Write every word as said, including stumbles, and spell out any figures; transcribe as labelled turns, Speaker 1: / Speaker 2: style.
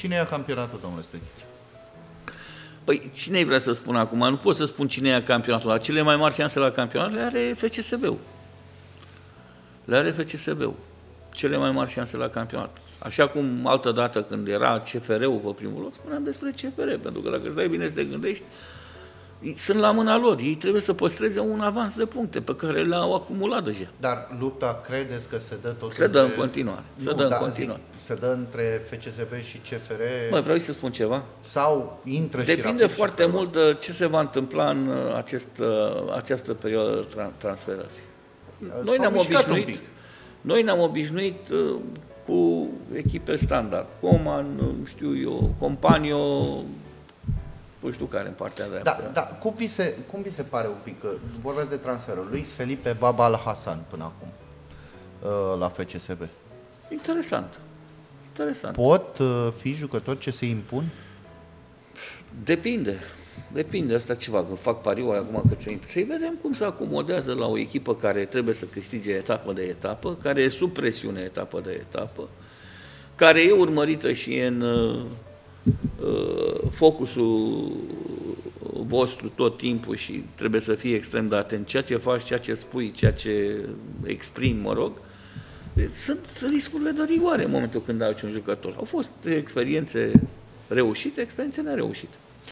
Speaker 1: Cine ia campionatul, domnule Stăchiță?
Speaker 2: Păi cine vrea să spun acum? Nu pot să spun cine ia campionatul. Cele mai mari șanse la campionat le are F C S B-ul. Le are F C S B-ul. Cele mai mari șanse la campionat. Așa cum altă dată când era C F R-ul pe primul loc, spuneam despre C F R, pentru că dacă îți dai bine să te gândești, sunt la mâna lor. Ei trebuie să păstreze un avans de puncte pe care le-au acumulat deja.
Speaker 1: Dar lupta, credeți că se dă tot
Speaker 2: Se dă în continuare. Se
Speaker 1: nu,
Speaker 2: dă în
Speaker 1: da,
Speaker 2: continuare.
Speaker 1: Zic, se dă între F C S B și C F R?
Speaker 2: Bă, vreau să spun ceva.
Speaker 1: Sau intră
Speaker 2: Depinde
Speaker 1: și rapid
Speaker 2: foarte
Speaker 1: și
Speaker 2: mult de ce se va întâmpla în acest, această perioadă de transferări. Noi ne-am obișnuit, noi ne-am obișnuit cu echipe standard. Coman, știu eu, Companio, nu știu care în partea dreaptă.
Speaker 1: Da, da. Cum, vi se, cum vi se pare un pic, că vorbeați de transferul, Luis Felipe Baba Al Hassan până acum la F C S B?
Speaker 2: Interesant. Interesant.
Speaker 1: Pot fi jucători ce se impun?
Speaker 2: Depinde. Depinde asta ceva, că fac pariuri acum că se să-i vedem cum se acomodează la o echipă care trebuie să câștige etapă de etapă, care e sub presiune etapă de etapă, care e urmărită și în uh, focusul vostru tot timpul și trebuie să fii extrem de atent. Ceea ce faci, ceea ce spui, ceea ce exprimi, mă rog, sunt riscurile de rigoare în momentul când ai un jucător. Au fost experiențe reușite, experiențe nereușite.